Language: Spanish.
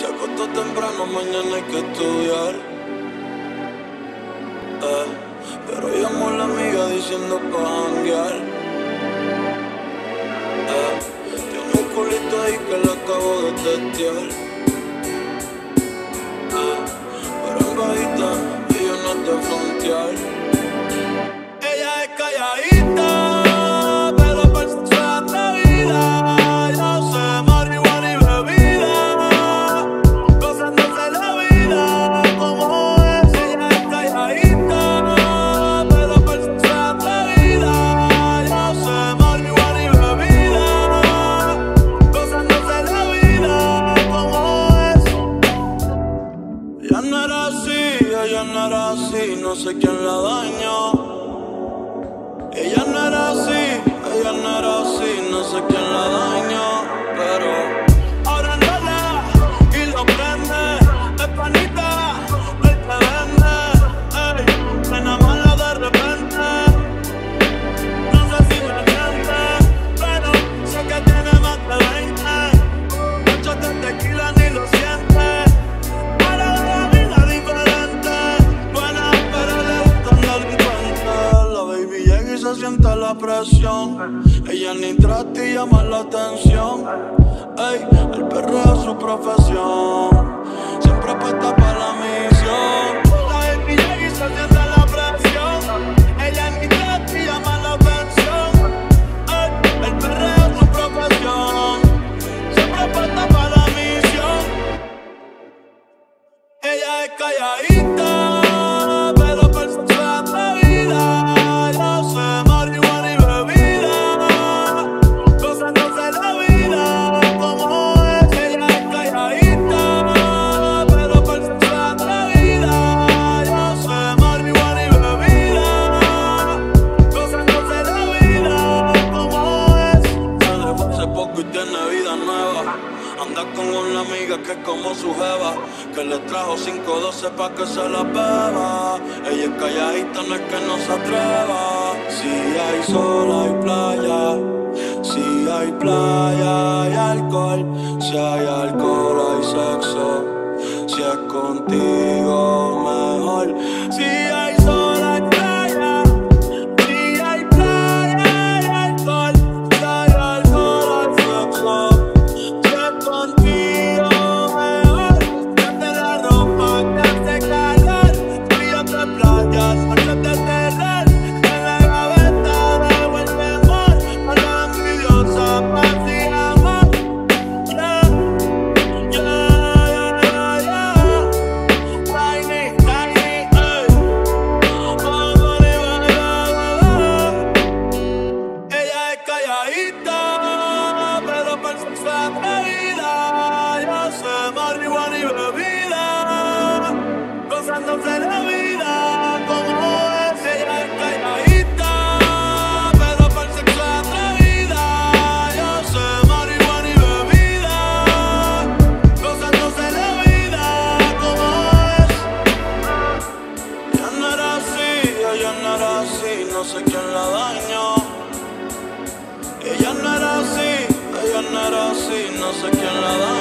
Se acostó temprano, mañana hay que estudiar. Pero llamó a la amiga diciendo pa' janguear. Tiene un culito ahí que le acabo de testear. Pero en bajita, ella no es de frontear. Ella es calladita, pero para el sexo es atrevida. Yo sé marihuana y bebida, gozándose la vida como es. Ella es calladita, pero para el sexo es atrevida. Yo sé marihuana y bebida, gozándose la vida como es. Ella no era así, ella no era así, no sé quién la dañó. Ella no era así, ella no era así, no sé quién la dañó, pero ahora enrola y lo prende, es panita, él te vende, ey, se enamora de repente, no sé si me siente, pero sé que tiene más de 20, muchos de tequila ni lo siente, para la vida diferente, buena pero le gusta un delincuente, la baby llega y se siente la presión. Ella ni trata y llama la atención. Ey, el perreo es su profesión. Siempre apuesta para la misión. La baby llega y se siente la presión. Ella ni trata y llama la atención. Ey, el perreo es su profesión. Siempre apuesta para la misión. Ella es calladita, pero para el sexo es atrevida. Yo sé marihuana y bebida, gozándose la vida como es. Ella es calladita, pero para el sexo es atrevida. Yo sé marihuana y bebida, gozándose la vida como es. Se dejó hace poco y tiene vida nueva. Anda con una amiga que es como su jeva, que le trajo 512 pa' que se la beba. Ella es calladita, no es que no se atreva. Si hay sol, hay playa. Si hay playa, hay alcohol. Si hay alcohol, hay sexo. Si es contigo, mejor. Si hay sol, hay playa. Si hay playa, hay alcohol. Si hay alcohol, hay sexo. Si es contigo, mejor. Quítate la ropa que hace calor. Frío de playas, noches de terror. En la gaveta dejo el temor. A la envidiosa paz y amor. Yeah, yeah, yeah, yeah. Tiny, tiny, ey. Ella es calladita, pero para el sexo es atrevida. Yo sé marihuana y bebida, gozándose la vida como es. Ella es calladita, pero para el sexo es atrevida. Yo sé marihuana y bebida, gozándose la vida como es. Ella no era así, ella no era así, no sé quién la dañó. Ella no era así, ella no era así, no sé quién la dañó.